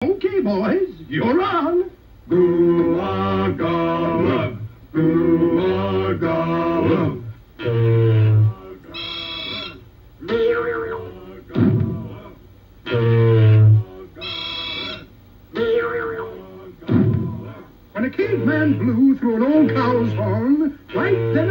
Okay, boys, you're on. Goo-ah-ga-love, goo-ah-ga-love. When a caveman blew through an old cow's horn, right then